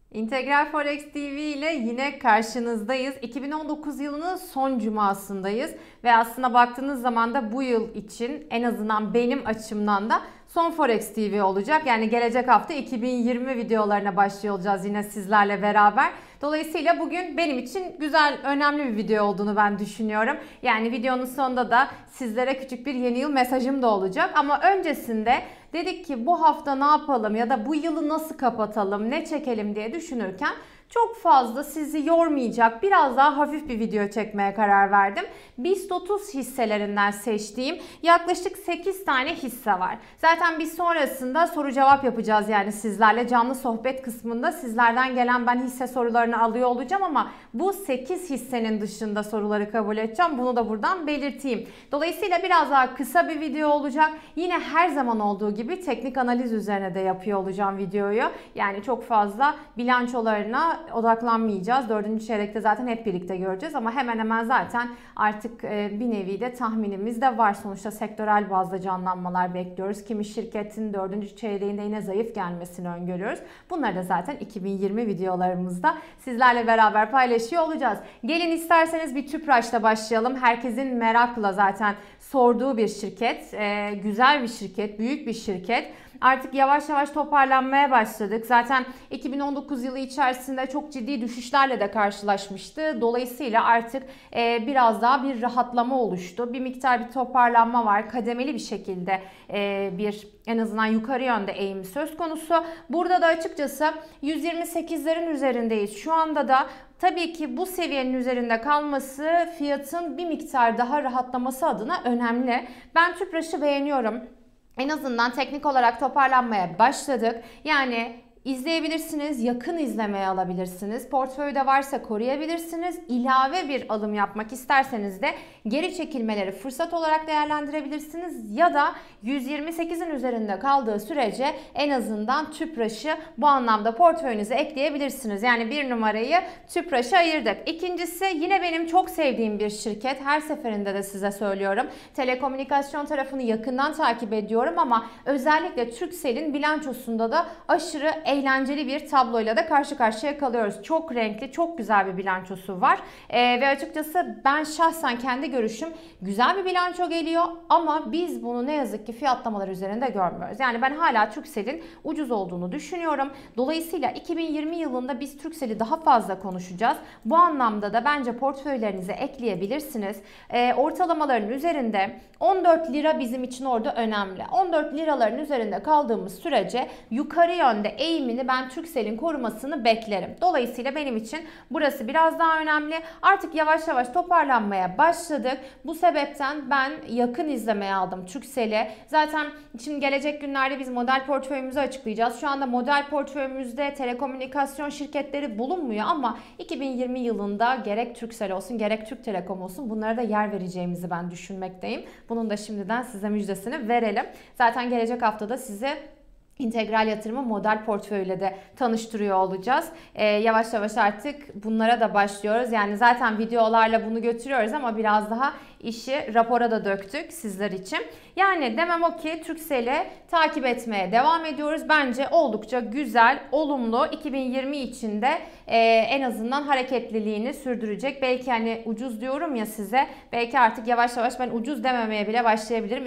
İntegral Forex TV ile yine karşınızdayız. 2019 yılının son cumasındayız ve aslında baktığınız zaman da bu yıl için en azından benim açımdan da son Forex TV olacak. Yani gelecek hafta 2020 videolarına başlıyor olacağız yine sizlerle beraber. Dolayısıyla bugün benim için güzel, önemli bir video olduğunu ben düşünüyorum. Yani videonun sonunda da sizlere küçük bir yeni yıl mesajım da olacak. Ama öncesinde dedik ki bu hafta ne yapalım ya da bu yılı nasıl kapatalım, ne çekelim diye düşünürken çok fazla sizi yormayacak, biraz daha hafif bir video çekmeye karar verdim. BIST 30 hisselerinden seçtiğim yaklaşık 8 tane hisse var. Zaten biz sonrasında soru cevap yapacağız, yani sizlerle canlı sohbet kısmında sizlerden gelen ben hisse sorularını alıyor olacağım ama bu 8 hissenin dışında soruları kabul edeceğim. Bunu da buradan belirteyim. Dolayısıyla biraz daha kısa bir video olacak. Yine her zaman olduğu gibi teknik analiz üzerine de yapıyor olacağım videoyu. Yani çok fazla bilançolarına odaklanmayacağız. 4. çeyrekte zaten hep birlikte göreceğiz ama hemen hemen zaten artık bir nevi de tahminimiz de var. Sonuçta sektörel bazda canlanmalar bekliyoruz. Kimi şirketin 4. çeyreğinde yine zayıf gelmesini öngörüyoruz. Bunları da zaten 2020 videolarımızda sizlerle beraber paylaşıyor olacağız. Gelin isterseniz bir Tüpraş'la başlayalım. Herkesin merakla zaten sorduğu bir şirket. Güzel bir şirket, büyük bir şirket. Artık yavaş yavaş toparlanmaya başladık. Zaten 2019 yılı içerisinde çok ciddi düşüşlerle de karşılaşmıştı. Dolayısıyla artık biraz daha bir rahatlama oluştu. Bir miktar bir toparlanma var. Kademeli bir şekilde bir en azından yukarı yönde eğimi söz konusu. Burada da açıkçası 128'lerin üzerindeyiz. Şu anda da tabii ki bu seviyenin üzerinde kalması fiyatın bir miktar daha rahatlaması adına önemli. Ben Tüpraş'ı beğeniyorum. En azından teknik olarak toparlanmaya başladık. Yani İzleyebilirsiniz, yakın izlemeye alabilirsiniz. Portföyde varsa koruyabilirsiniz. İlave bir alım yapmak isterseniz de geri çekilmeleri fırsat olarak değerlendirebilirsiniz. Ya da 128'in üzerinde kaldığı sürece en azından Tüpraş'ı bu anlamda portföyünüze ekleyebilirsiniz. Yani bir numarayı Tüpraş'a ayırdık. İkincisi yine benim çok sevdiğim bir şirket. Her seferinde de size söylüyorum. Telekomünikasyon tarafını yakından takip ediyorum ama özellikle Turkcell'in bilançosunda da aşırı eğlenceli bir tabloyla da karşı karşıya kalıyoruz. Çok renkli, çok güzel bir bilançosu var. Ve açıkçası ben şahsen kendi görüşüm güzel bir bilanço geliyor ama biz bunu ne yazık ki fiyatlamalar üzerinde görmüyoruz. Yani ben hala Turkcell'in ucuz olduğunu düşünüyorum. Dolayısıyla 2020 yılında biz Turkcell'i daha fazla konuşacağız. Bu anlamda da bence portföylerinize ekleyebilirsiniz. Ortalamaların üzerinde 14 lira bizim için orada önemli. 14 liraların üzerinde kaldığımız sürece yukarı yönde eğimini ben Turkcell'in korumasını beklerim. Dolayısıyla benim için burası biraz daha önemli. Artık yavaş yavaş toparlanmaya başladık. Bu sebepten ben yakın izlemeye aldım Turkcell'i. Zaten şimdi gelecek günlerde biz model portföyümüzü açıklayacağız. Şu anda model portföyümüzde telekomünikasyon şirketleri bulunmuyor ama 2020 yılında gerek Turkcell olsun gerek Türk Telekom olsun bunlara da yer vereceğimizi ben düşünmekteyim. Bunun da şimdiden size müjdesini verelim. Zaten gelecek haftada size İntegral yatırımı model portföyle de tanıştırıyor olacağız. Yavaş yavaş artık bunlara da başlıyoruz. Yani zaten videolarla bunu götürüyoruz ama biraz daha işi rapora da döktük sizler için. Yani demem o ki Turkcell'i takip etmeye devam ediyoruz. Bence oldukça güzel, olumlu 2020 içinde en azından hareketliliğini sürdürecek. Belki hani ucuz diyorum ya size. Belki artık yavaş yavaş ben ucuz dememeye bile başlayabilirim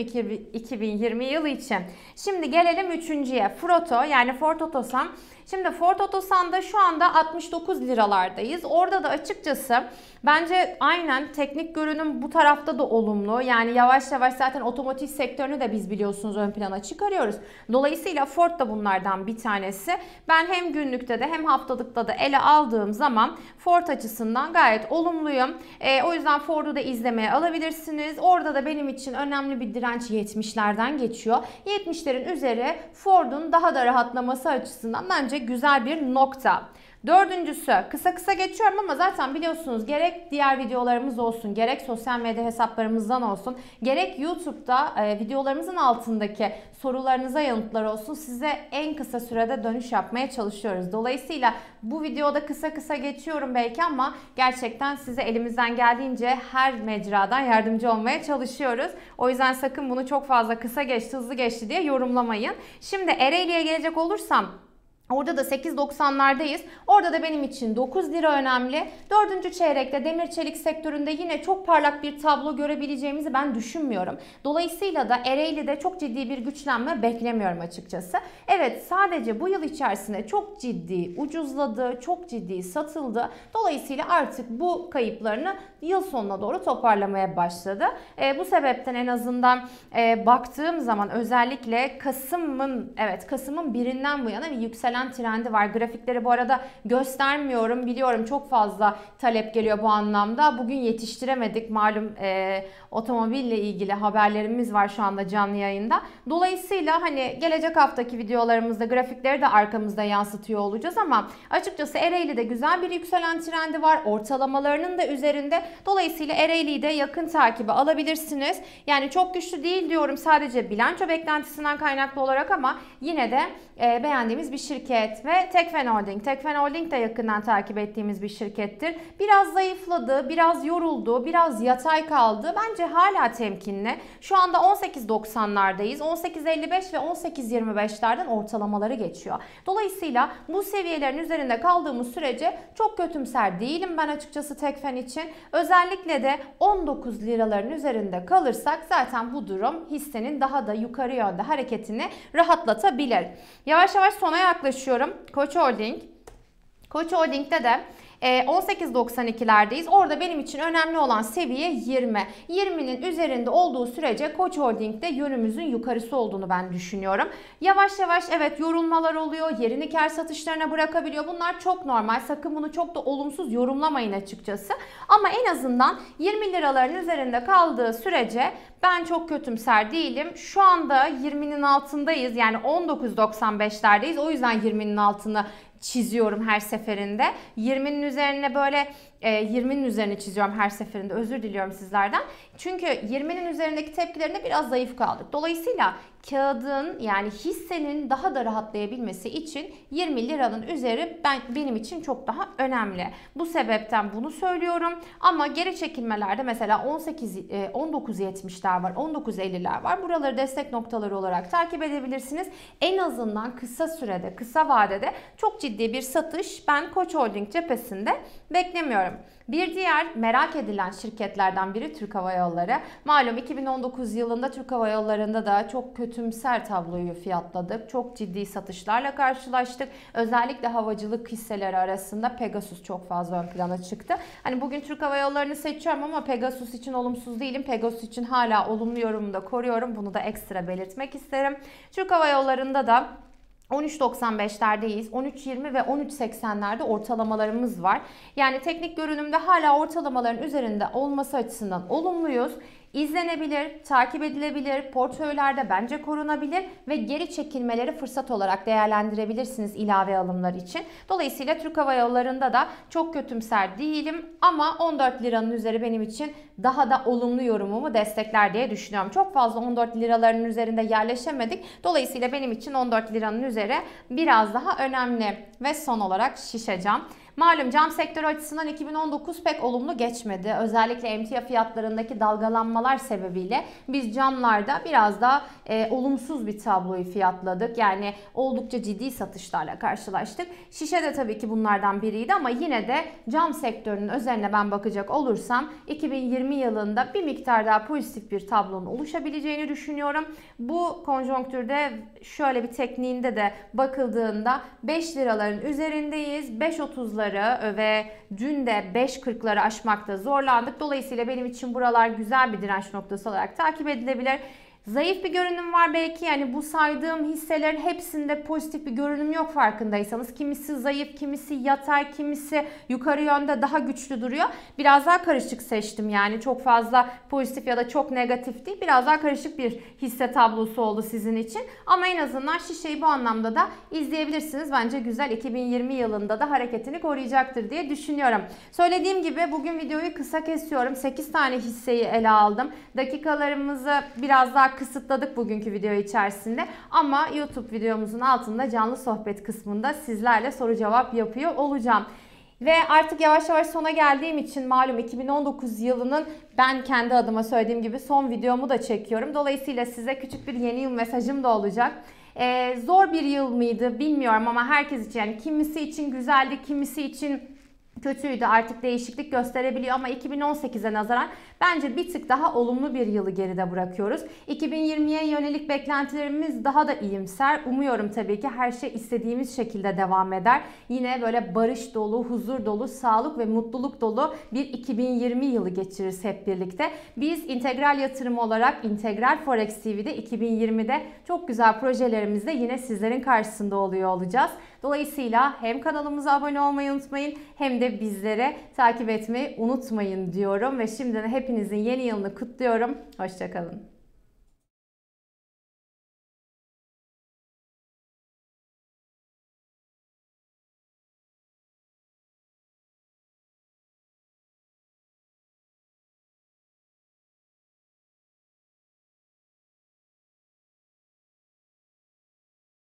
2020 yılı için. Şimdi gelelim üçüncüye. Froto yani Ford Otosan. Şimdi Ford Otosan'da şu anda 69 liralardayız. Orada da açıkçası bence aynen teknik görünüm bu tarafta da olumlu. Yani yavaş yavaş zaten otomotiv sektörünü de biz biliyorsunuz ön plana çıkarıyoruz. Dolayısıyla Ford da bunlardan bir tanesi. Ben hem günlükte de hem haftalıkta da ele aldığım zaman Ford açısından gayet olumluyum. O yüzden Ford'u da izlemeye alabilirsiniz. Orada da benim için önemli bir direnç 70'lerden geçiyor. 70'lerin üzeri Ford'un daha da rahatlaması açısından bence güzel bir nokta. Dördüncüsü kısa kısa geçiyorum ama zaten biliyorsunuz gerek diğer videolarımız olsun, gerek sosyal medya hesaplarımızdan olsun, gerek YouTube'da videolarımızın altındaki sorularınıza yanıtlar olsun size en kısa sürede dönüş yapmaya çalışıyoruz. Dolayısıyla bu videoda kısa kısa geçiyorum belki ama gerçekten size elimizden geldiğince her mecradan yardımcı olmaya çalışıyoruz. O yüzden sakın bunu çok fazla kısa geçti, hızlı geçti diye yorumlamayın. Şimdi Ereğli'ye gelecek olursam Orada da 8.90'lardayız. Orada da benim için 9 lira önemli. 4. çeyrekte demir çelik sektöründe yine çok parlak bir tablo görebileceğimizi ben düşünmüyorum. Dolayısıyla da Ereğli'de çok ciddi bir güçlenme beklemiyorum açıkçası. Evet, sadece bu yıl içerisinde çok ciddi ucuzladı, çok ciddi satıldı. Dolayısıyla artık bu kayıplarını yıl sonuna doğru toparlamaya başladı. Bu sebepten en azından baktığım zaman özellikle Kasım'ın birinden bu yana bir yükselen trendi var. Grafikleri bu arada göstermiyorum. Biliyorum çok fazla talep geliyor bu anlamda. Bugün yetiştiremedik. Malum otomobille ilgili haberlerimiz var şu anda canlı yayında. Dolayısıyla hani gelecek haftaki videolarımızda grafikleri de arkamızda yansıtıyor olacağız ama açıkçası Ereğli'de güzel bir yükselen trendi var. Ortalamalarının da üzerinde. Dolayısıyla Ereğli'yi de yakın takibe alabilirsiniz. Yani çok güçlü değil diyorum sadece bilanço beklentisinden kaynaklı olarak ama yine de beğendiğimiz bir şirket ve Tekfen Holding. Tekfen Holding de yakından takip ettiğimiz bir şirkettir. Biraz zayıfladı, biraz yoruldu, biraz yatay kaldı. Bence hala temkinli. Şu anda 18.90'lardayız. 18.55 ve 18.25'lerden ortalamaları geçiyor. Dolayısıyla bu seviyelerin üzerinde kaldığımız sürece çok kötümser değilim ben açıkçası Tekfen için. Özellikle de 19 liraların üzerinde kalırsak zaten bu durum hissenin daha da yukarı yönde hareketini rahatlatabilir. Yavaş yavaş sona yaklaşıyorum. Koç Holding. Koç Holding'de de 18.92'lerdeyiz. Orada benim için önemli olan seviye 20. 20'nin üzerinde olduğu sürece Koç Holding'de yönümüzün yukarısı olduğunu ben düşünüyorum. Yavaş yavaş evet yorulmalar oluyor. Yerini kar satışlarına bırakabiliyor. Bunlar çok normal. Sakın bunu çok da olumsuz yorumlamayın açıkçası. Ama en azından 20 liraların üzerinde kaldığı sürece ben çok kötümser değilim. Şu anda 20'nin altındayız. Yani 19.95'lerdeyiz. O yüzden 20'nin altını çiziyorum her seferinde. 20'nin üzerine böyle 20'nin üzerine çiziyorum her seferinde. Özür diliyorum sizlerden. Çünkü 20'nin üzerindeki tepkilerinde biraz zayıf kaldık. Dolayısıyla kağıdın yani hissenin daha da rahatlayabilmesi için 20 liranın üzeri benim için çok daha önemli. Bu sebepten bunu söylüyorum. Ama geri çekilmelerde mesela 19.70'ler var, 19.50'ler var. Buraları destek noktaları olarak takip edebilirsiniz. En azından kısa sürede, kısa vadede çok ciddi bir satış ben Koç Holding cephesinde beklemiyorum. Bir diğer merak edilen şirketlerden biri Türk Hava Yolları. Malum 2019 yılında Türk Hava Yolları'nda da çok kötümser tabloyu fiyatladık. Çok ciddi satışlarla karşılaştık. Özellikle havacılık hisseleri arasında Pegasus çok fazla ön plana çıktı. Hani bugün Türk Hava Yolları'nı seçiyorum ama Pegasus için olumsuz değilim. Pegasus için hala olumlu yorumumu da koruyorum. Bunu da ekstra belirtmek isterim. Türk Hava Yolları'nda da 13.95'lerdeyiz. 13.20 ve 13.80'lerde ortalamalarımız var. Yani teknik görünümde hala ortalamaların üzerinde olması açısından olumluyuz. İzlenebilir, takip edilebilir, portföylerde bence korunabilir ve geri çekilmeleri fırsat olarak değerlendirebilirsiniz ilave alımlar için. Dolayısıyla Türk Hava Yolları'nda da çok kötümser değilim ama 14 liranın üzeri benim için daha da olumlu yorumumu destekler diye düşünüyorum. Çok fazla 14 liraların üzerinde yerleşemedik. Dolayısıyla benim için 14 liranın üzeri biraz daha önemli ve son olarak Şişe Cam. Malum cam sektörü açısından 2019 pek olumlu geçmedi. Özellikle emtia fiyatlarındaki dalgalanmalar sebebiyle biz camlarda biraz daha olumsuz bir tabloyu fiyatladık. Yani oldukça ciddi satışlarla karşılaştık. Şişe de tabii ki bunlardan biriydi ama yine de cam sektörünün özeline ben bakacak olursam 2020 yılında bir miktar daha pozitif bir tablonun oluşabileceğini düşünüyorum. Bu konjonktürde şöyle bir tekniğinde de bakıldığında 5 liraların üzerindeyiz. 5.30'ları ve dün de 5.40'ları aşmakta zorlandık. Dolayısıyla benim için buralar güzel bir direnç noktası olarak takip edilebilir. Zayıf bir görünüm var belki. Yani bu saydığım hisselerin hepsinde pozitif bir görünüm yok farkındaysanız. Kimisi zayıf, kimisi yatay, kimisi yukarı yönde daha güçlü duruyor. Biraz daha karışık seçtim yani. Çok fazla pozitif ya da çok negatif değil. Biraz daha karışık bir hisse tablosu oldu sizin için. Ama en azından Şişe'yi bu anlamda da izleyebilirsiniz. Bence güzel 2020 yılında da hareketini koruyacaktır diye düşünüyorum. Söylediğim gibi bugün videoyu kısa kesiyorum. 8 tane hisseyi ele aldım. Dakikalarımızı biraz daha kısıtladık bugünkü video içerisinde ama YouTube videomuzun altında canlı sohbet kısmında sizlerle soru cevap yapıyor olacağım. Ve artık yavaş yavaş sona geldiğim için malum 2019 yılının ben kendi adıma söylediğim gibi son videomu da çekiyorum. Dolayısıyla size küçük bir yeni yıl mesajım da olacak. Zor bir yıl mıydı bilmiyorum ama herkes için, yani kimisi için güzeldi, kimisi için kötüydü, artık değişiklik gösterebiliyor ama 2018'e nazaran bence bir tık daha olumlu bir yılı geride bırakıyoruz. 2020'ye yönelik beklentilerimiz daha da iyimser. Umuyorum tabii ki her şey istediğimiz şekilde devam eder. Yine böyle barış dolu, huzur dolu, sağlık ve mutluluk dolu bir 2020 yılı geçiririz hep birlikte. Biz İntegral Yatırım olarak İntegral Forex TV'de 2020'de çok güzel projelerimizle yine sizlerin karşısında oluyor olacağız. Dolayısıyla hem kanalımıza abone olmayı unutmayın hem de bizlere takip etmeyi unutmayın diyorum ve şimdiden hepinizin yeni yılını kutluyorum. Hoşça kalın.